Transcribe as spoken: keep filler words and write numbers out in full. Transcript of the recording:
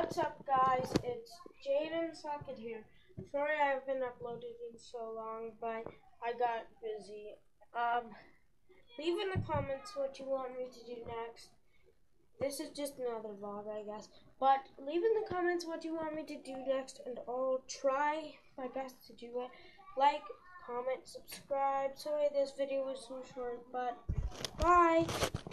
What's up, guys? It's Jaden Socket here. Sorry I haven't uploaded in so long, but I got busy. Um, leave in the comments what you want me to do next. This is just another vlog, I guess. But leave in the comments what you want me to do next, and I'll try my best to do it. Like, comment, subscribe. Sorry this video was so short, but bye!